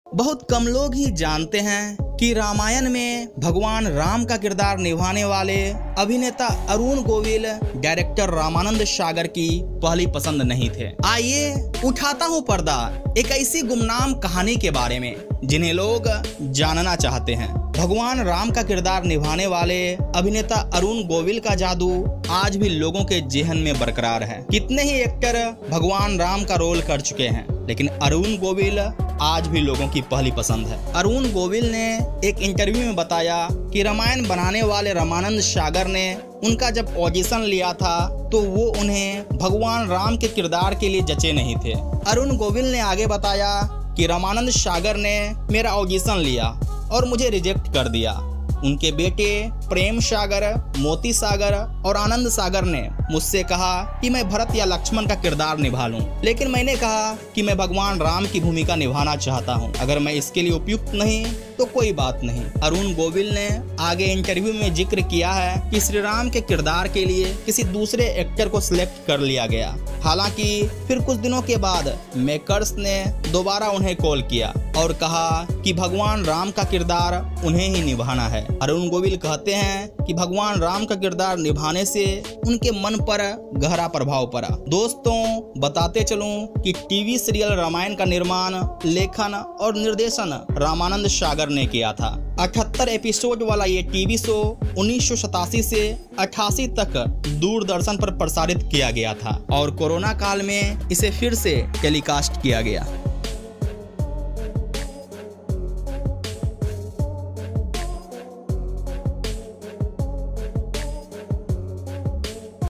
बहुत कम लोग ही जानते हैं कि रामायण में भगवान राम का किरदार निभाने वाले अभिनेता अरुण गोविल डायरेक्टर रामानंद सागर की पहली पसंद नहीं थे। आइए उठाता हूँ पर्दा एक ऐसी गुमनाम कहानी के बारे में जिन्हें लोग जानना चाहते हैं। भगवान राम का किरदार निभाने वाले अभिनेता अरुण गोविल का जादू आज भी लोगों के जेहन में बरकरार है। कितने ही एक्टर भगवान राम का रोल कर चुके हैं, लेकिन अरुण गोविल आज भी लोगों की पहली पसंद है। अरुण गोविल ने एक इंटरव्यू में बताया कि रामायण बनाने वाले रामानंद सागर ने उनका जब ऑडिशन लिया था तो वो उन्हें भगवान राम के किरदार के लिए जचे नहीं थे। अरुण गोविल ने आगे बताया कि रामानंद सागर ने मेरा ऑडिशन लिया और मुझे रिजेक्ट कर दिया। उनके बेटे प्रेम सागर, मोती सागर और आनंद सागर ने मुझसे कहा कि मैं भरत या लक्ष्मण का किरदार निभा लूं, लेकिन मैंने कहा कि मैं भगवान राम की भूमिका निभाना चाहता हूं। अगर मैं इसके लिए उपयुक्त नहीं तो कोई बात नहीं। अरुण गोविल ने आगे इंटरव्यू में जिक्र किया है कि श्री राम के किरदार के लिए किसी दूसरे एक्टर को सिलेक्ट कर लिया गया। हालांकि फिर कुछ दिनों के बाद मेकर्स ने दोबारा उन्हें कॉल किया और कहा कि भगवान राम का किरदार उन्हें ही निभाना है। अरुण गोविल कहते हैं कि भगवान राम का किरदार निभाने से उनके मन पर गहरा प्रभाव पड़ा। दोस्तों, बताते चलूं कि टीवी सीरियल रामायण का निर्माण, लेखन और निर्देशन रामानंद सागर ने किया था। 78 एपिसोड वाला ये टीवी शो 1987 से 88 तक दूरदर्शन पर प्रसारित किया गया था और कोरोना काल में इसे फिर से टेलीकास्ट किया गया।